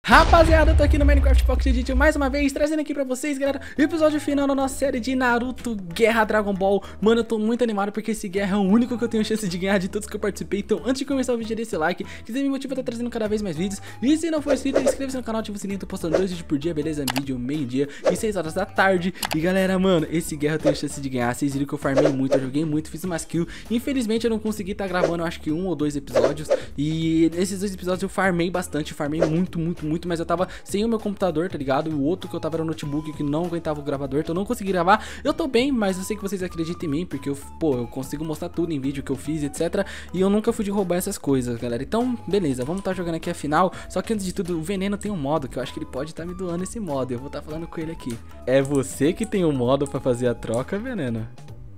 Rapaziada, eu tô aqui no Minecraft Pocket Edition mais uma vez, trazendo aqui pra vocês, galera, o episódio final da nossa série de Naruto Guerra Dragon Ball. Mano, eu tô muito animado porque esse Guerra é o único que eu tenho chance de ganhar de todos que eu participei. Então, antes de começar o vídeo, dê esse like, que me motiva a estar trazendo cada vez mais vídeos. E se não for inscrito, inscreva-se no canal, ativa o sininho, tô postando 2 vídeos por dia, beleza? Vídeo meio-dia e 6 horas da tarde. E galera, mano, esse Guerra eu tenho chance de ganhar. Vocês viram que eu farmei muito, eu joguei muito, fiz umas kills. Infelizmente eu não consegui estar gravando, eu acho que 1 ou 2 episódios. E nesses 2 episódios eu farmei bastante, farmei muito, mas eu tava sem o meu computador, tá ligado? O outro que eu tava era o notebook que não aguentava o gravador, então eu não consegui gravar. Eu tô bem, mas eu sei que vocês acreditam em mim, porque eu consigo mostrar tudo em vídeo que eu fiz, etc. E eu nunca fui de roubar essas coisas, galera. Então, beleza, vamos estar jogando aqui a final. Só que antes de tudo, o Veneno tem um modo que eu acho que ele pode estar me doando esse modo. Eu vou estar falando com ele aqui. É você que tem um modo pra fazer a troca, Veneno?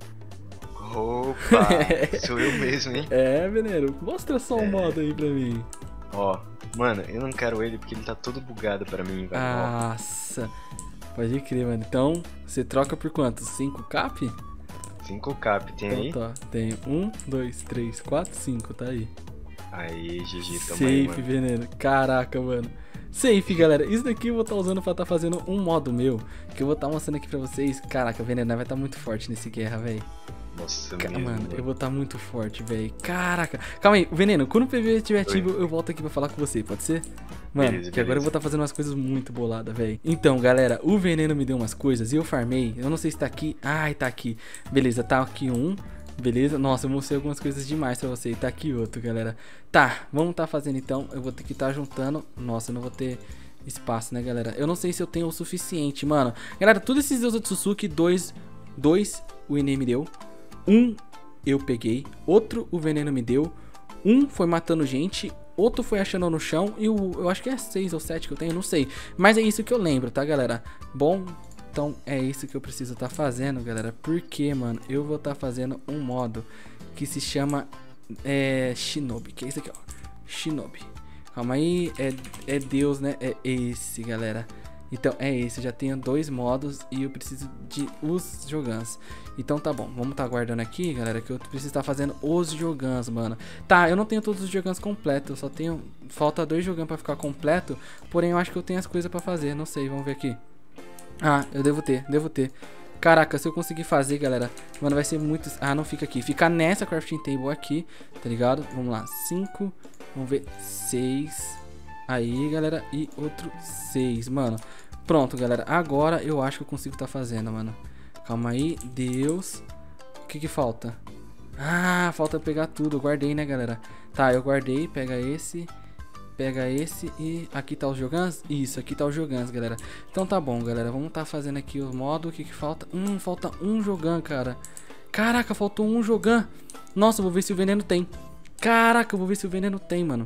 Opa, sou eu mesmo, hein? É, Veneno, mostra só um modo aí pra mim. Ó, mano, eu não quero ele porque ele tá todo bugado pra mim, velho. Nossa, pode crer, mano. Então, você troca por quantos? 5 cap? 5 cap, tem aí? Então tá, tem 1, 2, 3, 4, 5, tá aí. Aí, GG, tamo aí, Safe, mano. Veneno. Caraca, mano. Safe, galera. Isso daqui eu vou estar usando pra estar fazendo um modo meu, que eu vou estar mostrando aqui pra vocês. Caraca, Veneno vai estar muito forte nesse Guerra, velho. Nossa, Mano, eu vou estar muito forte, velho. Caraca. Calma aí, Veneno, quando o PV estiver ativo, eu volto aqui pra falar com você, pode ser? Mano, beleza, que agora eu vou estar fazendo umas coisas muito boladas, velho. Então, galera, o Veneno me deu umas coisas e eu farmei. Eu não sei se tá aqui. Ai, tá aqui. Beleza, tá aqui um. Beleza? Nossa, eu mostrei algumas coisas demais pra você. E tá aqui outro, galera. Tá, vamos tá fazendo então. Eu vou ter que estar juntando. Nossa, eu não vou ter espaço, né, galera? Eu não sei se eu tenho o suficiente, mano. Galera, todos esses Deus Otsutsuki, dois o Enem me deu. Um eu peguei, outro o Veneno me deu, um foi matando gente, outro foi achando no chão e eu acho que é 6 ou 7 que eu tenho, não sei. Mas é isso que eu lembro, tá, galera? Bom, então é isso que eu preciso tá fazendo, galera. Porque, mano, eu vou tá fazendo um modo que se chama Shinobi, que é isso aqui, ó. Shinobi. Calma aí, é Deus, né? É esse, galera. Então é esse, eu já tenho 2 modos e eu preciso de os Jogans. Então tá bom, vamos tá aguardando aqui, galera, que eu preciso estar fazendo os Jogans, mano. Tá, eu não tenho todos os Jogans completos, eu só tenho... Falta 2 Jogans pra ficar completo, porém eu acho que eu tenho as coisas pra fazer, não sei, vamos ver aqui. Ah, eu devo ter. Caraca, se eu conseguir fazer, galera, mano, vai ser muito... Ah, não fica aqui, fica nessa crafting table aqui, tá ligado? Vamos lá, 5, vamos ver, 6... Aí, galera, e outro 6, mano. Pronto, galera, agora eu acho que eu consigo tá fazendo, mano. Calma aí, Deus. O que que falta? Ah, falta pegar tudo, eu guardei, né, galera? Tá, eu guardei, pega esse e aqui tá os Jogans? Isso, aqui tá os Jogans, galera. Então tá bom, galera, vamos tá fazendo aqui o modo. O que que falta? Falta um Jogan, cara. Caraca, faltou um Jogan. Nossa, eu vou ver se o Veneno tem. Caraca, eu vou ver se o Veneno tem, mano.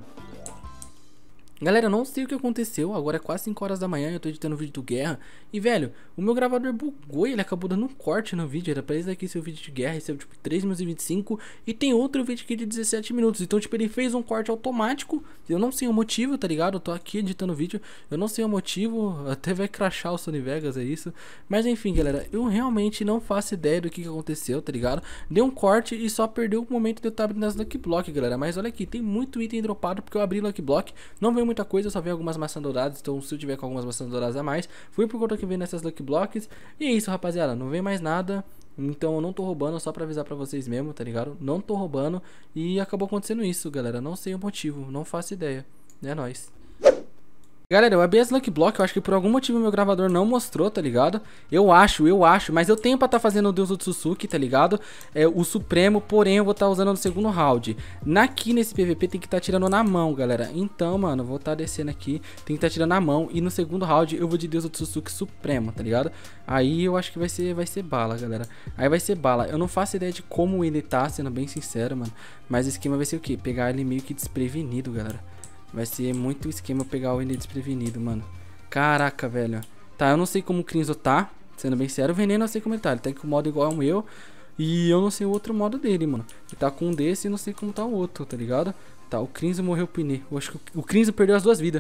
Galera, eu não sei o que aconteceu, agora é quase 5 horas da manhã e eu tô editando o vídeo do Guerra. E, velho, o meu gravador bugou e ele acabou dando um corte no vídeo. Era pra esse daqui ser o vídeo de Guerra, esse é tipo 3 minutos e 25. E tem outro vídeo aqui de 17 minutos. Então, tipo, ele fez um corte automático. Eu não sei o motivo, tá ligado? Eu tô aqui editando o vídeo, eu não sei o motivo. Até vai crashar o Sony Vegas, é isso. Mas, enfim, galera, eu realmente não faço ideia do que aconteceu, tá ligado? Deu um corte e só perdeu o momento de eu estar abrindo as Lucky Block, galera. Mas olha aqui, tem muito item dropado porque eu abri Lucky Block. Não veio muita coisa, eu só vi algumas maçãs douradas. Então se eu tiver com algumas maçãs douradas a mais, fui por conta que veio nessas Lucky Blocks. E é isso, rapaziada, não vem mais nada. Então eu não tô roubando, só pra avisar pra vocês mesmo, tá ligado? Não tô roubando e acabou acontecendo isso, galera. Não sei o motivo, não faço ideia. É nóis. Galera, eu abri as Lucky Block, eu acho que por algum motivo meu gravador não mostrou, tá ligado? Eu acho, mas eu tenho pra tá fazendo o Deus Otsutsuki, tá ligado? É o Supremo, porém eu vou tá usando no segundo round. Aqui nesse PVP tem que tá tirando na mão, galera. Então, mano, vou tá descendo aqui, tem que tá tirando na mão. E no segundo round eu vou de Deus Otsutsuki Supremo, tá ligado? Aí eu acho que vai ser bala, galera. Aí vai ser bala, eu não faço ideia de como ele tá, sendo bem sincero, mano. Mas o esquema vai ser o quê? Pegar ele meio que desprevenido, galera. Vai ser muito esquema pegar o Ender desprevenido, mano. Caraca, velho. Tá, eu não sei como o Crinzo tá, sendo bem sério. O Veneno eu sei como ele tá. Ele tá com o modo igual ao meu. E eu não sei o outro modo dele, mano. Ele tá com um desse e não sei como tá o outro, tá ligado? Tá, o Crinzo morreu pro Iner. Eu acho que o Crinzo perdeu as 2 vidas.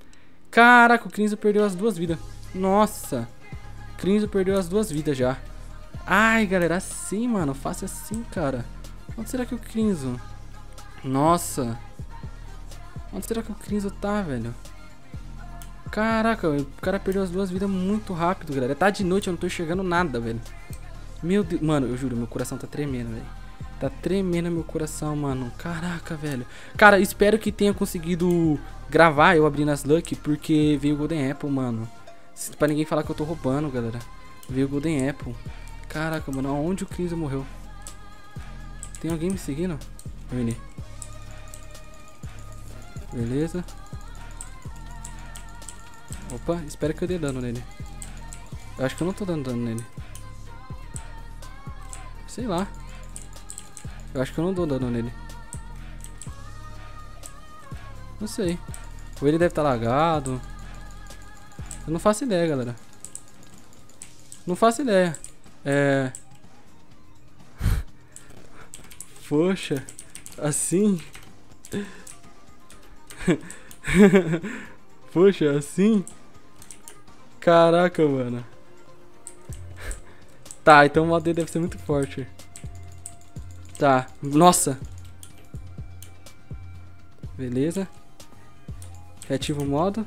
Caraca, o Crinzo perdeu as 2 vidas. Nossa. O Crinzo perdeu as 2 vidas já. Ai, galera, assim, mano. Faça assim, cara. Onde será que o Crinzo? Nossa. Onde será que o Crinzo tá, velho? Caraca, o cara perdeu as 2 vidas muito rápido, galera. Tá de noite, eu não tô enxergando nada, velho. Meu Deus, mano, eu juro, meu coração tá tremendo, velho. Tá tremendo meu coração, mano. Caraca, velho. Cara, espero que tenha conseguido gravar eu abrindo as Lucky, porque veio o Golden Apple, mano. Pra ninguém falar que eu tô roubando, galera. Veio o Golden Apple. Caraca, mano, aonde o Cris morreu? Tem alguém me seguindo? Vini. Beleza. Opa, espera que eu dê dano nele. Eu acho que eu não tô dando dano nele. Sei lá. Eu acho que eu não dou dano nele. Não sei. Ou ele deve estar lagado. Eu não faço ideia, galera. Não faço ideia. Poxa. Assim. Poxa, assim. Caraca, mano. Tá, então o modo dele deve ser muito forte. Tá, nossa. Beleza. Reativa o modo.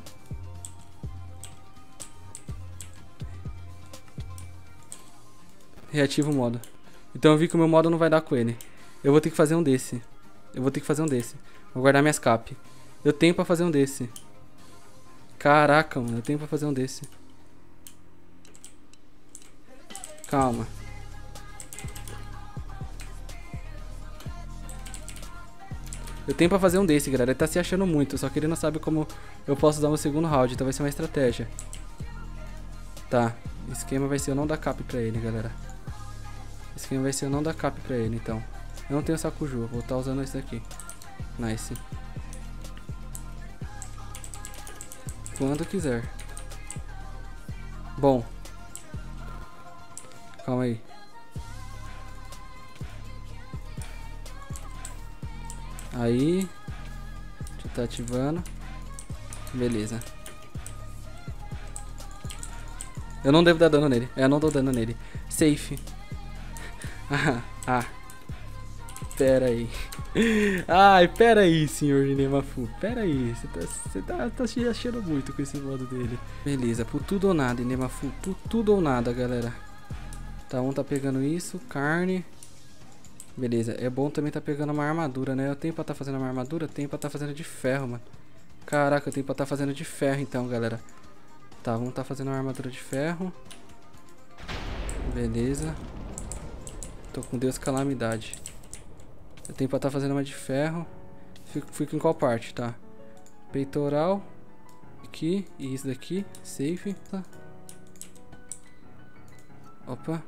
Reativa o modo. Então eu vi que o meu modo não vai dar com ele. Eu vou ter que fazer um desse. Vou guardar minhas cap. Eu tenho pra fazer um desse. Caraca, mano, eu tenho pra fazer um desse. Calma. Eu tenho pra fazer um desse, galera. Ele tá se achando muito, só que ele não sabe como eu posso dar um segundo round. Então vai ser uma estratégia. Tá, o esquema vai ser eu não dar cap pra ele, galera. O esquema vai ser eu não dar cap pra ele, então. Eu não tenho Sakuju, vou estar usando esse daqui. Nice. Quando quiser. Bom. Calma aí. Aí. Deixa eu tá ativando. Beleza. Eu não devo dar dano nele. Eu não dou dano nele. Safe. Pera aí. Ai, pera aí, senhor Inemafu. Pera aí. Você tá se achando muito com esse modo dele. Beleza, por tudo ou nada, Inemafu. Por tudo ou nada, galera. Tá, um tá pegando isso. Carne. Beleza, é bom também tá pegando uma armadura, né? Eu tenho pra tá fazendo uma armadura? Tenho pra tá fazendo de ferro, mano. Caraca, eu tenho pra tá fazendo de ferro então, galera. Tá, vamos tá fazendo uma armadura de ferro. Beleza. Tô com Deus calamidade. Eu tenho pra tá fazendo uma de ferro. Fico em qual parte, tá? Peitoral. Aqui, e isso daqui. Safe, tá? Opa.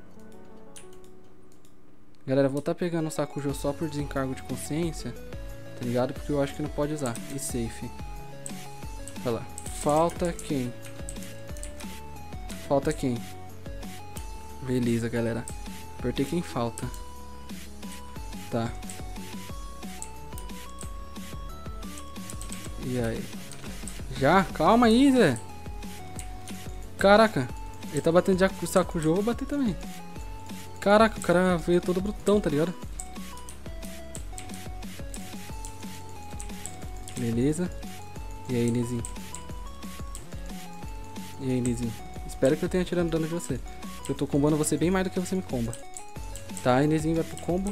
Galera, vou tá pegando um Sakujo só por desencargo de consciência. Tá ligado? Porque eu acho que não pode usar. E safe. Olha lá. Falta quem? Falta quem? Beleza, galera. Apertei quem falta. Tá. E aí? Já? Calma aí, Zé. Caraca. Ele tá batendo já com o Sakujo. Eu vou bater também. Caraca, o cara veio todo brutão, tá ligado? Beleza. E aí, Nizinho? E aí, Nizinho? Espero que eu tenha tirando dano de você. Eu tô combando você bem mais do que você me comba. Tá, Nizinho vai pro combo.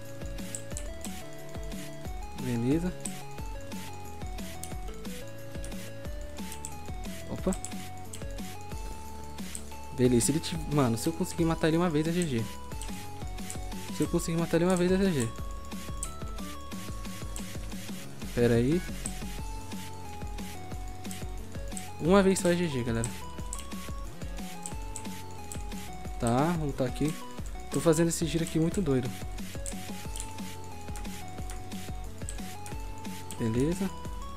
Beleza. Opa. Beleza, se ele mano, se eu conseguir matar ele uma vez é GG. Se eu conseguir matar ele uma vez é GG. Pera aí. Uma vez só é GG, galera. Tá, vamos tá aqui. Tô fazendo esse giro aqui muito doido. Beleza.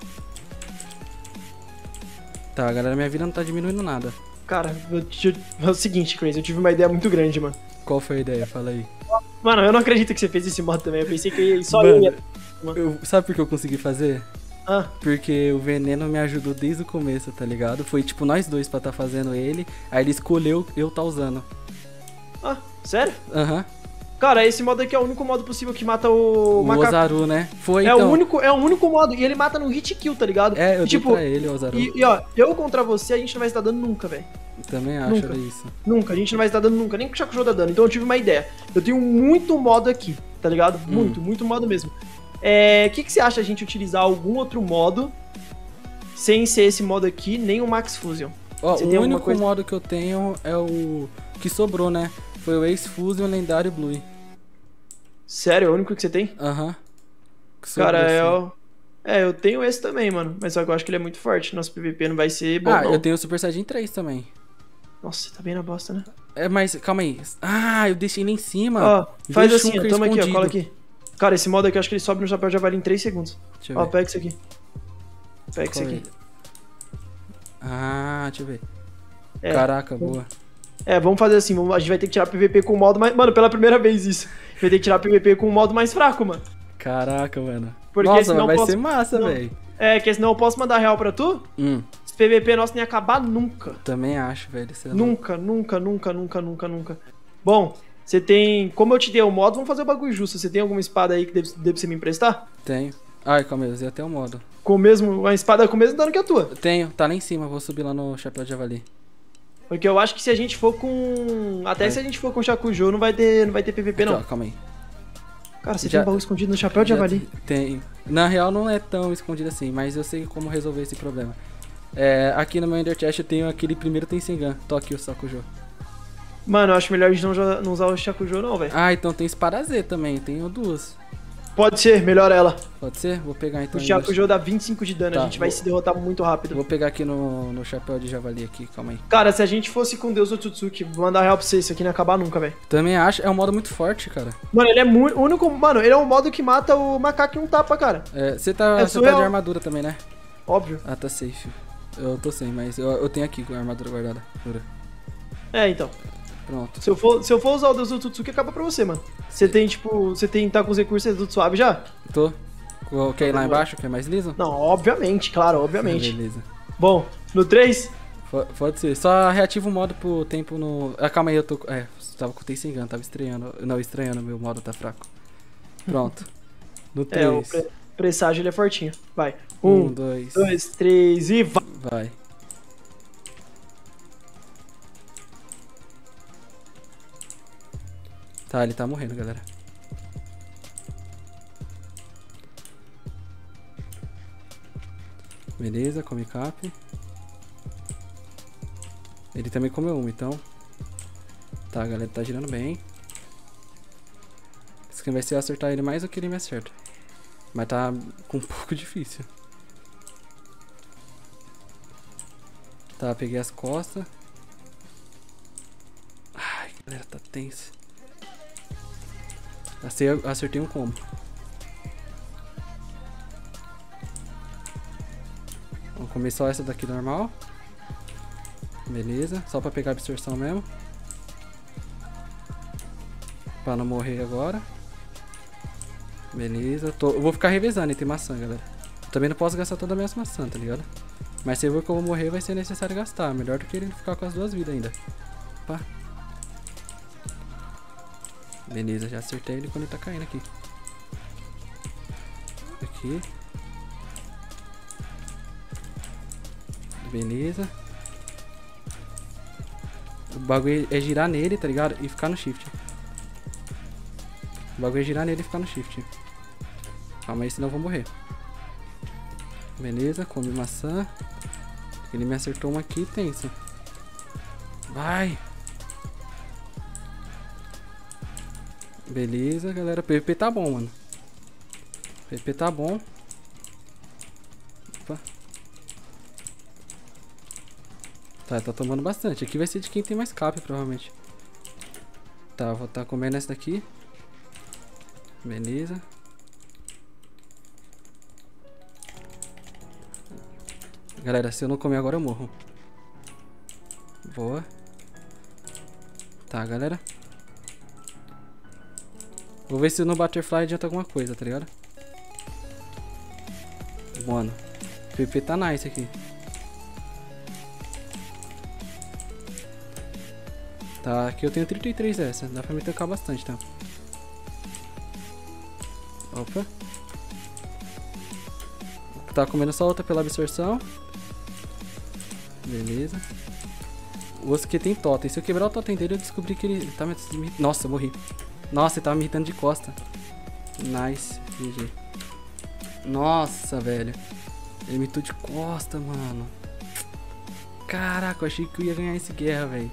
Tá, galera, minha vida não tá diminuindo nada. Cara, é o seguinte, Crazy, eu tive uma ideia muito grande, mano. Qual foi a ideia? Fala aí. Mano, eu não acredito que você fez esse modo também. Eu pensei que só mano, eu ia. Sabe por que eu consegui fazer? Ah. Porque o Veneno me ajudou desde o começo, tá ligado? Foi tipo nós dois pra tá fazendo ele. Aí ele escolheu eu tá usando. Ah, sério? Aham. Cara, esse modo aqui é o único modo possível que mata o O macaco. Ozaru, né? Foi, É então. o único modo. E ele mata no hit kill, tá ligado? É, eu E, dei pra ele, o Ozaru. E ó, eu contra você, a gente não vai estar dando nunca, velho. Também acho, Nunca. era isso. Nunca, a gente não vai estar dando nunca, nem com o Shakujo dá dano. Então eu tive uma ideia. Eu tenho muito modo aqui, tá ligado? Muito modo mesmo. O que você acha a gente utilizar algum outro modo sem ser esse modo aqui, nem o Max Fusion? Ó, Você o tem alguma único coisa? modo que eu tenho é o que sobrou, né? Foi o Ace Fusion Lendário Blue. Sério, é o único que você tem? Aham. Que sobrou, Cara, assim. eu tenho esse também, mano. Mas só que eu acho que ele é muito forte. Nosso PVP não vai ser bom, Ah, não. eu tenho o Super Saiyajin 3 também. Nossa, tá bem na bosta, né? É, mas calma aí. Ah, eu deixei ele em cima. Ó, faz Veio o assim, ó, Shunker toma aqui, ó, escondido. cola aqui. Cara, esse modo aqui eu acho que ele sobe no chapéu de javali em 3 segundos. Deixa eu Ó, ver. pega isso aqui. Pega isso Qual aqui. é? Ah, deixa eu ver. É, Caraca, boa. Vamos fazer assim, a gente vai ter que tirar PVP com o modo mais... Mano, pela primeira vez isso. A gente vai ter que tirar PVP com o modo mais fraco, mano. Caraca, mano. Porque Nossa, senão mas vai eu posso- ser massa, Não. velho. Que senão eu posso mandar real pra tu. Esse PVP nosso nem ia acabar nunca. Também acho, velho. Isso é Nunca. Bom, você tem... Como eu te dei o modo, vamos fazer o bagulho justo. Você tem alguma espada aí que deve você me emprestar? Tenho. Ai, calma aí, eu usei até o modo. Uma espada com o mesmo dano que a tua. Tenho, tá lá em cima, vou subir lá no chapéu de javali. Porque eu acho que se a gente for com... Até se a gente for com Shakujo, não vai ter PVP, Aqui, não. ó, calma aí. Cara, você Já- tem um baú escondido no chapéu de javali. Tem. Na real não é tão escondido assim, mas eu sei como resolver esse problema. É, aqui no meu Ender Chest eu tenho aquele primeiro Tensengan. Tô aqui o Sakujo. Mano, eu acho melhor a gente não usar o Shakujo, não, velho. Ah, então tem espada Z também, tenho duas. Pode ser, melhor ela. Pode ser? Vou pegar então. O Shakujo dá 25 de dano, Tá, a gente vai vou- se derrotar muito rápido. Vou pegar aqui no chapéu de javali aqui, calma aí. Cara, se a gente fosse com Deus Otsutsuki, vou mandar real pra você, isso aqui não ia acabar nunca, velho. Também acho, é um modo muito forte, cara. Mano, ele é muito único. Mano, ele é um modo que mata o macaco em um tapa, cara. É, você É tá de surreal. armadura também, né? Óbvio. Ah, tá safe. Eu tô sem, mas eu tenho aqui com a armadura guardada. Jura. Então. Pronto. Se eu for usar o Deus Otsutsuki, acaba pra você, mano. Você tem, tipo, tá com os recursos tudo suave já? Tô. Quer ir lá embaixo, que é mais liso? Não, obviamente, claro, obviamente. Beleza. Bom, no 3, Pode ser. Só reativa o modo pro tempo no... Ah, calma aí, eu tô... tava com o Tensengan, tava estranhando. Não, estranhando, meu modo tá fraco. Pronto. No 3. o presságio ele é fortinho. Vai. 1, 2, 2, 3 e vai. vai. Tá, ele tá morrendo, galera. Beleza, come cap. Ele também comeu uma, então. Tá, galera, tá girando bem. Isso aqui vai ser acertar ele mais do que ele me acerta. Mas tá um pouco difícil. Tá, peguei as costas. Ai, galera, tá tenso. Acertei um combo. Vamos comer só essa daqui normal. Beleza, só pra pegar a absorção mesmo. Pra não morrer agora. Beleza, eu vou ficar revezando entre maçã, galera. Eu também não posso gastar todas as minhas maçãs, tá ligado? Mas se eu ver que eu vou morrer, vai ser necessário gastar. Melhor do que ele ficar com as duas vidas ainda. Opa. Beleza, já acertei ele quando ele tá caindo aqui. Aqui. Beleza. O bagulho é girar nele, tá ligado? E ficar no shift. O bagulho é girar nele e ficar no shift. Calma aí, senão eu vou morrer. Beleza, come maçã. Ele me acertou uma aqui, tenso. Vai! Beleza, galera. O PVP tá bom, mano. O PVP tá bom. Opa. Tá tomando bastante. Aqui vai ser de quem tem mais cap, provavelmente. Tá, vou tá comendo essa daqui. Beleza. Galera, se eu não comer agora eu morro. Boa. Tá, galera. Vou ver se no Butterfly adianta alguma coisa, tá ligado? Mano, o PP tá nice aqui. Tá, aqui eu tenho 33 essa. Dá pra me tancar bastante, tá? Opa. Tá comendo só outra pela absorção. Beleza. O osso aqui tem totem. Se eu quebrar o totem dele, eu descobri que ele tá me... Nossa, eu morri. Nossa, ele tava me irritando de costa. Nice. GG. Nossa, velho. Ele me irritou de costa, mano. Caraca, eu achei que eu ia ganhar esse guerra, velho.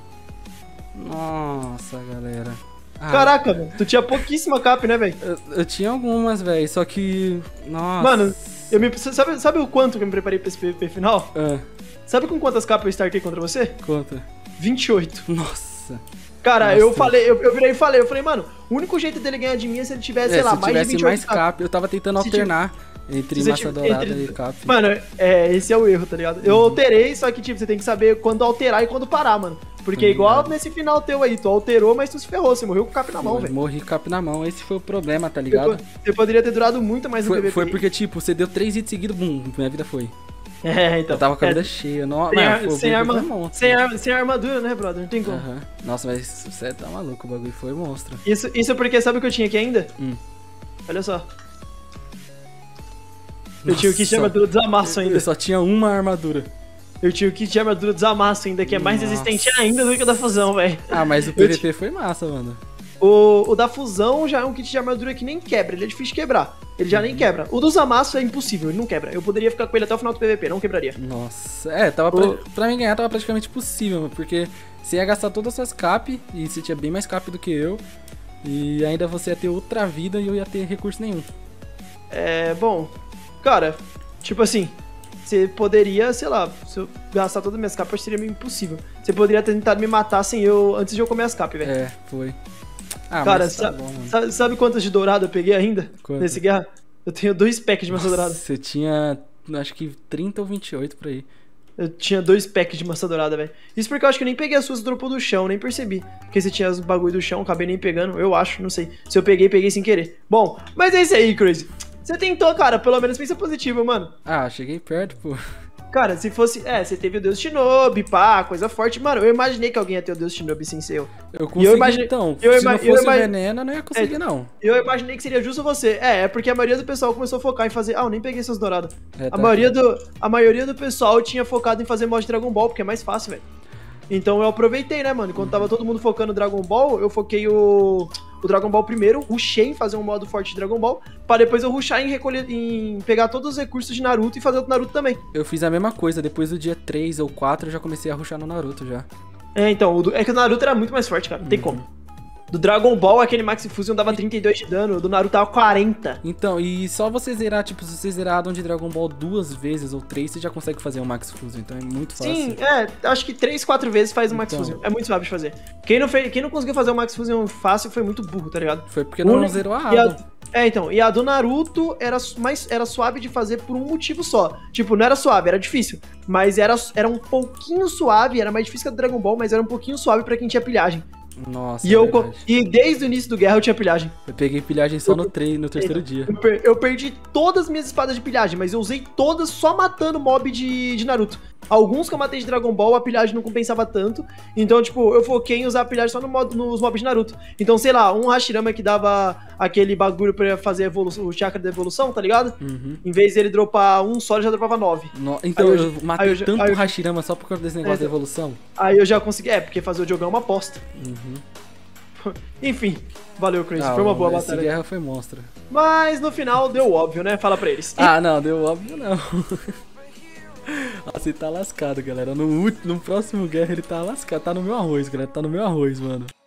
Nossa, galera. Caraca, mano. Tu tinha pouquíssima cap, né, velho? Eu tinha algumas, velho. Só que... Nossa. Mano, sabe o quanto que eu me preparei pra esse PVP final? Sabe com quantas capas eu startei contra você? Conta. 28. Nossa. Cara, Nossa. eu virei e falei, mano, o único jeito dele ganhar de mim é se ele tivesse, sei lá, mais de 28 mais cap. Eu tava tentando alternar entre massa dourada e cap. Mano, esse é o erro, tá ligado? Eu alterei, só que, tipo, você tem que saber quando alterar e quando parar, mano. Porque igual nesse final teu aí, tu alterou, mas tu se ferrou, você morreu com o cap na mão, velho. Morri com o cap na mão, esse foi o problema, tá ligado? Você poderia ter durado muito mais no PVP. Foi porque, tipo, você deu 3 hits seguidos, bum, minha vida foi. Então. Eu tava com a vida cheia. Sem armadura, né, brother? Não tem como. Nossa, mas você tá maluco, o bagulho foi monstro. Isso porque sabe o que eu tinha aqui ainda? Olha só. Eu tinha o kit de armadura desamasso ainda. Eu só tinha uma armadura. Eu tinha o kit de armadura desamasso ainda, que é mais resistente ainda do que o da fusão, velho. Mas o PVP foi massa, mano. O da fusão já é um kit de armadura que nem quebra, ele é difícil de quebrar. Ele já nem quebra. O do Zamasu é impossível, ele não quebra. Eu poderia ficar com ele até o final do PVP, não quebraria. Nossa, pra mim ganhar tava praticamente possível, porque você ia gastar todas as suas cap, e você tinha bem mais cap do que eu, e ainda você ia ter outra vida e eu ia ter recurso nenhum. Bom, cara, tipo assim, você poderia, sei lá, se eu gastar todas as minhas capas seria meio impossível. Você poderia ter tentado me matar sem eu, antes de eu comer as capas, velho. Foi. Cara, sabe quantas de dourado eu peguei ainda? Nesse guerra? Eu tenho 2 packs de maçã dourada. Você tinha, acho que 30 ou 28 por aí. Eu tinha 2 packs de maçã dourada, velho. Isso porque eu acho que eu nem peguei as suas, dropou do chão, nem percebi. Porque você tinha os bagulho do chão, acabei nem pegando, eu acho, não sei. Se eu peguei sem querer. Bom, mas é isso aí, Crazy. Você tentou, cara, pelo menos pensa positivo, mano. Cheguei perto, pô. Cara, se fosse... você teve o Deus Shinobi, pá, coisa forte. Mano, eu imaginei que alguém ia ter o Deus Shinobi sem ser eu. Eu consegui, então. Se não fosse o veneno, eu não ia conseguir, não. Eu imaginei que seria justo você. É porque a maioria do pessoal começou a focar em fazer... eu nem peguei essas douradas. Tá a maioria do pessoal tinha focado em fazer mod Dragon Ball, porque é mais fácil, velho. Então eu aproveitei, né, mano? Enquanto tava todo mundo focando no Dragon Ball, eu foquei o Dragon Ball primeiro, rushei em fazer um modo forte de Dragon Ball, pra depois eu rushar em pegar todos os recursos de Naruto e fazer o Naruto também. Eu fiz a mesma coisa, depois do dia 3 ou 4 eu já comecei a rushar no Naruto já. Então, é que o Naruto era muito mais forte, cara, não tem como. Do Dragon Ball, aquele Max Fusion dava 32 de dano, do Naruto dava 40. Então, e só você zerar, tipo, se você zerar a Addon de Dragon Ball 2 vezes ou 3, você já consegue fazer um Max Fusion, então é muito fácil. Sim, acho que 3, 4 vezes faz o Max Fusion, é muito fácil de fazer. Quem não conseguiu fazer o Max Fusion fácil foi muito burro, tá ligado? Foi porque não zerou a Addon. E a do Naruto era suave de fazer por um motivo só. Tipo, não era suave, era difícil. Mas era um pouquinho suave, era mais difícil que a do Dragon Ball, mas era um pouquinho suave pra quem tinha pilhagem. Nossa, e desde o início do guerra eu tinha pilhagem. Eu peguei pilhagem só no terceiro dia. Eu perdi todas as minhas espadas de pilhagem, mas eu usei todas só matando mob de Naruto. Alguns que eu matei de Dragon Ball, a pilhagem não compensava tanto. Então, tipo, eu foquei em usar a pilhagem só nos mobs de Naruto. Então, sei lá, um Hashirama que dava aquele bagulho pra fazer o chakra da evolução, tá ligado? Em vez dele dropar um só, ele já dropava 9. Então eu matei tanto Hashirama só por causa desse negócio da evolução. Aí eu já consegui... porque fazer o jogão é uma aposta. Enfim, valeu, Crazy. Foi uma boa batalha. Essa guerra foi monstro. Mas no final deu óbvio, né? Fala pra eles. Não, deu óbvio não. Você tá lascado, galera. No próximo guerra ele tá lascado. Tá no meu arroz, galera. Tá no meu arroz, mano.